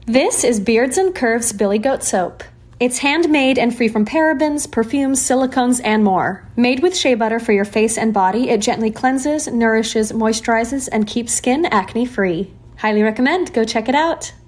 This is Beards and Curves Billy Goat Soap. It's handmade and free from parabens, perfumes, silicones, and more. Made with shea butter for your face and body, it gently cleanses, nourishes, moisturizes, and keeps skin acne-free. Highly recommend. Go check it out.